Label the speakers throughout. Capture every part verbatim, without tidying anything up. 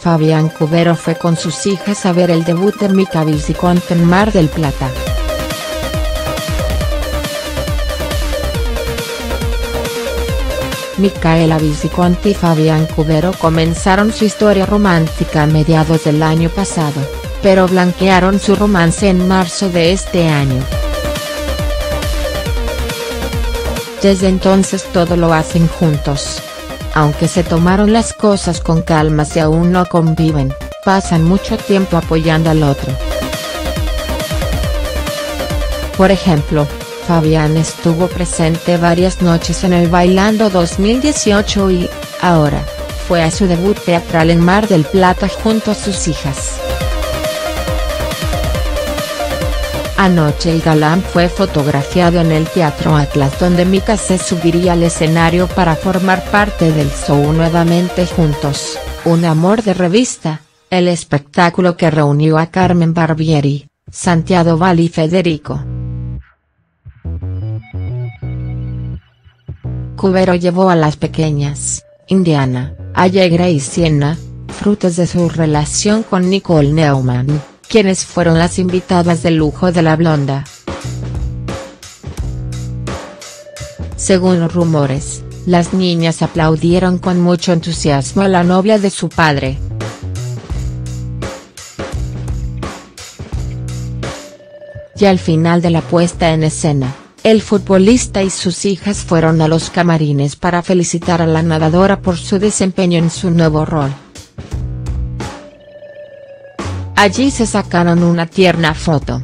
Speaker 1: Fabián Cubero fue con sus hijas a ver el debut de Mica Viciconte en Mar del Plata. Micaela Viciconte y Fabián Cubero comenzaron su historia romántica a mediados del año pasado, pero blanquearon su romance en marzo de este año. Desde entonces todo lo hacen juntos. Aunque se tomaron las cosas con calma y aún no conviven, pasan mucho tiempo apoyando al otro. Por ejemplo, Fabián estuvo presente varias noches en el Bailando dos mil dieciocho y, ahora, fue a su debut teatral en Mar del Plata junto a sus hijas. Anoche el galán fue fotografiado en el Teatro Atlas, donde Mica se subiría al escenario para formar parte del show Nuevamente Juntos, un amor de revista, el espectáculo que reunió a Carmen Barbieri, Santiago Val y Federico. Cubero llevó a las pequeñas, Indiana, Allegra y Sienna, frutos de su relación con Nicole Neumann, quienes fueron las invitadas de lujo de la Blonda. Según los rumores, las niñas aplaudieron con mucho entusiasmo a la novia de su padre. Y al final de la puesta en escena, el futbolista y sus hijas fueron a los camarines para felicitar a la nadadora por su desempeño en su nuevo rol. Allí se sacaron una tierna foto.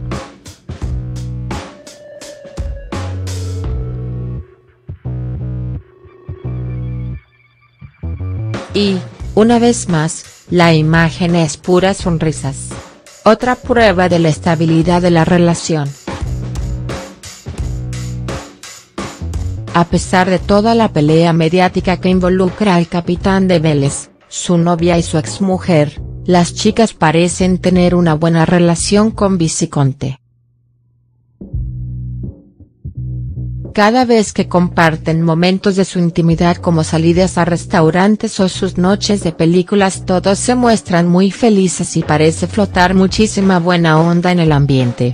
Speaker 1: Y, una vez más, la imagen es puras sonrisas. Otra prueba de la estabilidad de la relación. A pesar de toda la pelea mediática que involucra al capitán de Vélez, su novia y su exmujer, las chicas parecen tener una buena relación con Viciconte. Cada vez que comparten momentos de su intimidad como salidas a restaurantes o sus noches de películas, todos se muestran muy felices y parece flotar muchísima buena onda en el ambiente.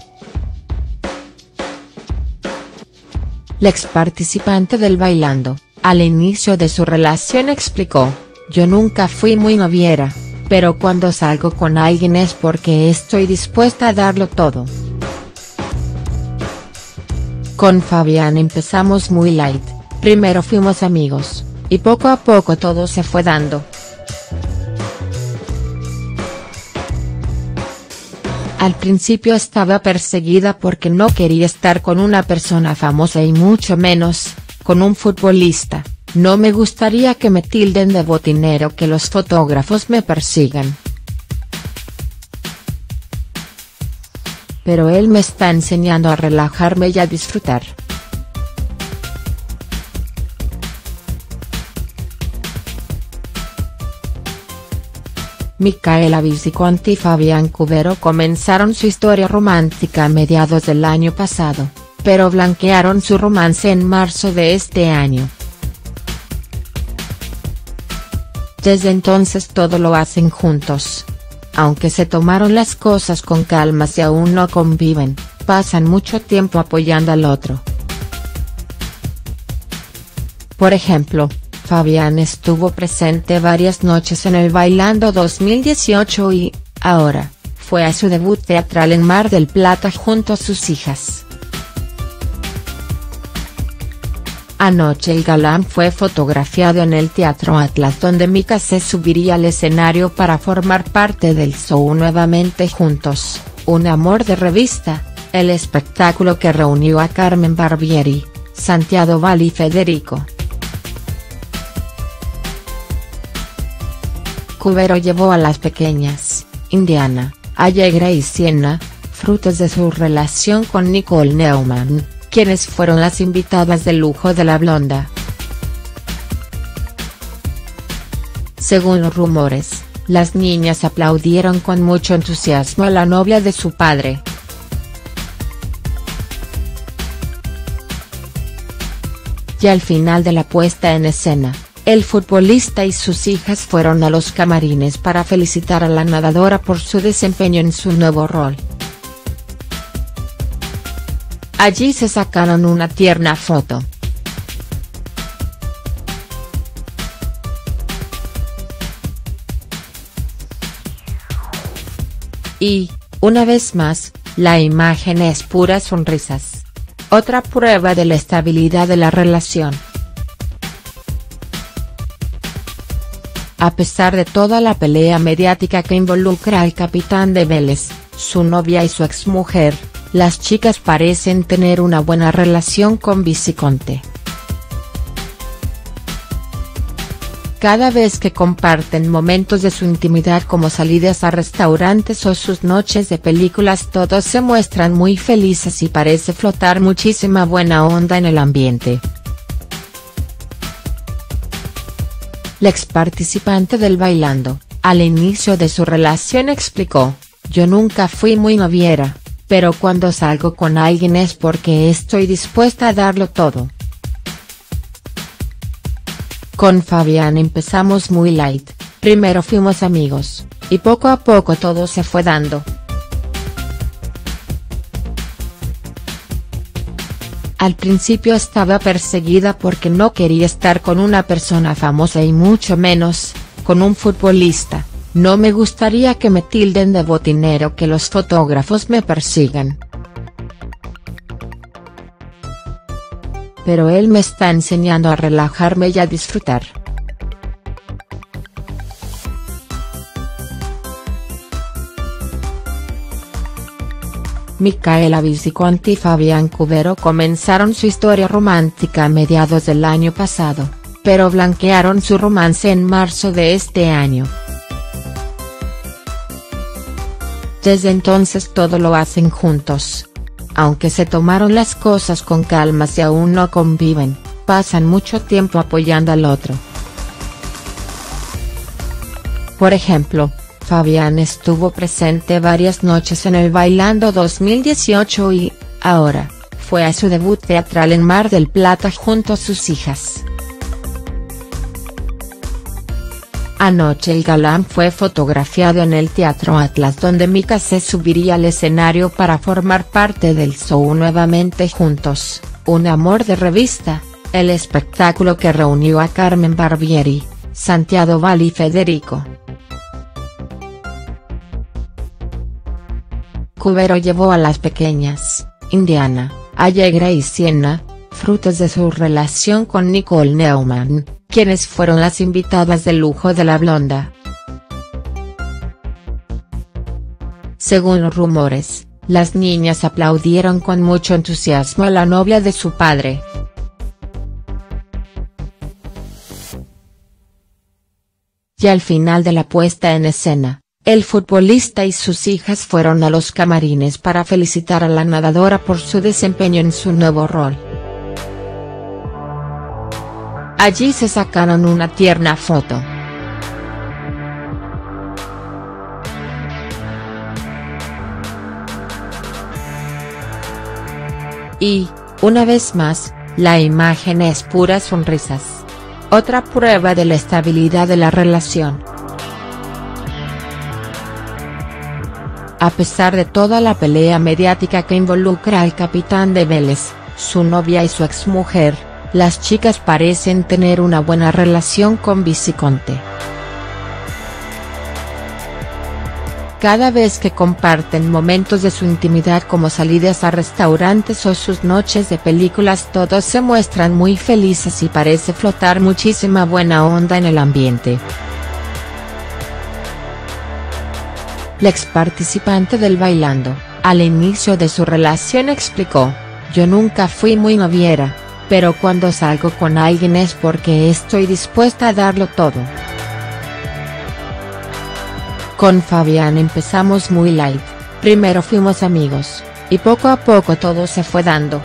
Speaker 1: La ex participante del Bailando, al inicio de su relación explicó: "Yo nunca fui muy noviera, pero cuando salgo con alguien es porque estoy dispuesta a darlo todo. Con Fabián empezamos muy light, primero fuimos amigos, y poco a poco todo se fue dando. Al principio estaba perseguida porque no quería estar con una persona famosa y mucho menos, con un futbolista. No me gustaría que me tilden de botinero, que los fotógrafos me persigan. Pero él me está enseñando a relajarme y a disfrutar". Micaela Viciconte y Fabián Cubero comenzaron su historia romántica a mediados del año pasado, pero blanquearon su romance en marzo de este año. Desde entonces todo lo hacen juntos. Aunque se tomaron las cosas con calma y aún no conviven, pasan mucho tiempo apoyando al otro. Por ejemplo, Fabián estuvo presente varias noches en el Bailando dos mil dieciocho y, ahora, fue a su debut teatral en Mar del Plata junto a sus hijas. Anoche el galán fue fotografiado en el Teatro Atlas, donde Mica se subiría al escenario para formar parte del show Nuevamente Juntos, un amor de revista, el espectáculo que reunió a Carmen Barbieri, Santiago Val y Federico. Cubero llevó a las pequeñas, Indiana, Allegra y Sienna, frutos de su relación con Nicole Neumann, quienes fueron las invitadas de lujo de la Blonda. Según los rumores, las niñas aplaudieron con mucho entusiasmo a la novia de su padre. Y al final de la puesta en escena, El futbolista y sus hijas fueron a los camarines para felicitar a la nadadora por su desempeño en su nuevo rol. Allí se sacaron una tierna foto. Y, una vez más, la imagen es puras sonrisas. Otra prueba de la estabilidad de la relación. A pesar de toda la pelea mediática que involucra al capitán de Vélez, su novia y su exmujer, las chicas parecen tener una buena relación con Viciconte. Cada vez que comparten momentos de su intimidad como salidas a restaurantes o sus noches de películas, todos se muestran muy felices y parece flotar muchísima buena onda en el ambiente. La ex participante del Bailando, al inicio de su relación explicó: "Yo nunca fui muy noviera, pero cuando salgo con alguien es porque estoy dispuesta a darlo todo. Con Fabián empezamos muy light, primero fuimos amigos, y poco a poco todo se fue dando. Al principio estaba perseguida porque no quería estar con una persona famosa y mucho menos, con un futbolista. No me gustaría que me tilden de botinero, que los fotógrafos me persigan. Pero él me está enseñando a relajarme y a disfrutar". Micaela Viciconte y Fabián Cubero comenzaron su historia romántica a mediados del año pasado, pero blanquearon su romance en marzo de este año. Desde entonces todo lo hacen juntos. Aunque se tomaron las cosas con calma y aún no conviven, pasan mucho tiempo apoyando al otro. Por ejemplo, Fabián estuvo presente varias noches en el Bailando dos mil dieciocho y, ahora, fue a su debut teatral en Mar del Plata junto a sus hijas. Anoche el galán fue fotografiado en el Teatro Atlas, donde Mika se subiría al escenario para formar parte del show Nuevamente Juntos, un amor de revista, el espectáculo que reunió a Carmen Barbieri, Santiago Val y Federico. Cubero llevó a las pequeñas, Indiana, Allegra y Sienna, frutos de su relación con Nicole Neumann, quienes fueron las invitadas de lujo de la blonda. Según los rumores, las niñas aplaudieron con mucho entusiasmo a la novia de su padre. Y al final de la puesta en escena, el futbolista y sus hijas fueron a los camarines para felicitar a la nadadora por su desempeño en su nuevo rol. Allí se sacaron una tierna foto. Y, una vez más, la imagen es puras sonrisas. Otra prueba de la estabilidad de la relación. A pesar de toda la pelea mediática que involucra al capitán de Vélez, su novia y su exmujer, las chicas parecen tener una buena relación con Viciconte. Cada vez que comparten momentos de su intimidad como salidas a restaurantes o sus noches de películas, todos se muestran muy felices y parece flotar muchísima buena onda en el ambiente. La ex participante del Bailando, al inicio de su relación explicó: "Yo nunca fui muy noviera, pero cuando salgo con alguien es porque estoy dispuesta a darlo todo. Con Fabián empezamos muy light, primero fuimos amigos, y poco a poco todo se fue dando".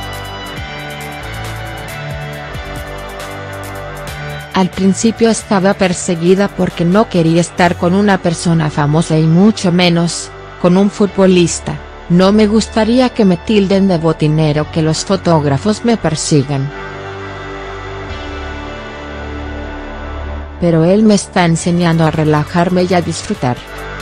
Speaker 1: Al principio estaba perseguida porque no quería estar con una persona famosa y mucho menos, con un futbolista. No me gustaría que me tilden de botinero, que los fotógrafos me persigan. pero él me está enseñando a relajarme y a disfrutar.